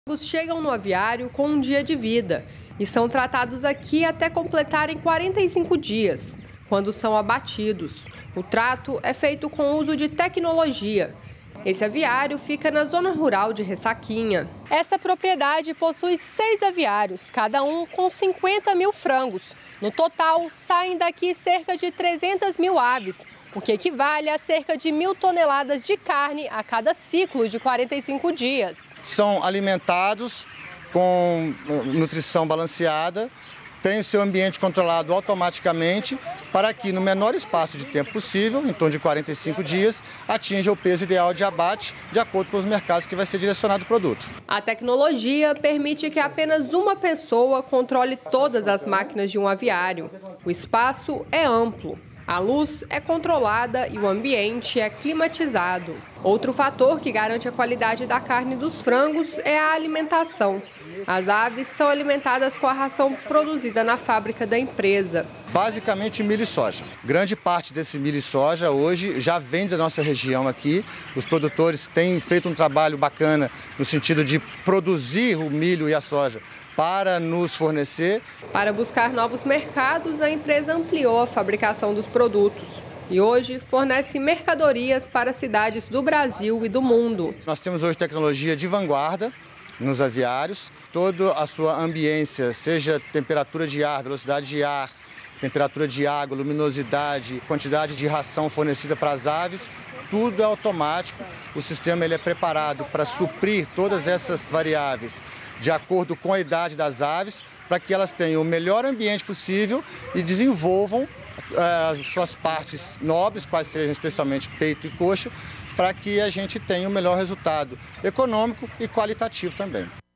Os chegam no aviário com um dia de vida e são tratados aqui até completarem 45 dias, quando são abatidos. O trato é feito com o uso de tecnologia. Esse aviário fica na zona rural de Ressaquinha. Esta propriedade possui 6 aviários, cada um com 50 mil frangos. No total, saem daqui cerca de 300 mil aves, o que equivale a cerca de 1.000 toneladas de carne a cada ciclo de 45 dias. São alimentados com nutrição balanceada, têm o seu ambiente controlado automaticamente para que, no menor espaço de tempo possível, em torno de 45 dias, atinja o peso ideal de abate de acordo com os mercados que vai ser direcionado o produto. A tecnologia permite que apenas uma pessoa controle todas as máquinas de um aviário. O espaço é amplo. A luz é controlada e o ambiente é climatizado. Outro fator que garante a qualidade da carne dos frangos é a alimentação. As aves são alimentadas com a ração produzida na fábrica da empresa. Basicamente milho e soja. Grande parte desse milho e soja hoje já vem da nossa região aqui. Os produtores têm feito um trabalho bacana no sentido de produzir o milho e a soja para nos fornecer. Para buscar novos mercados, a empresa ampliou a fabricação dos produtos e hoje fornece mercadorias para cidades do Brasil e do mundo. Nós temos hoje tecnologia de vanguarda nos aviários. Toda a sua ambiência, seja temperatura de ar, velocidade de ar, temperatura de água, luminosidade, quantidade de ração fornecida para as aves, tudo é automático. O sistema ele é preparado para suprir todas essas variáveis de acordo com a idade das aves, para que elas tenham o melhor ambiente possível e desenvolvam as suas partes nobres, quais sejam especialmente peito e coxa, para que a gente tenha o melhor resultado econômico e qualitativo também.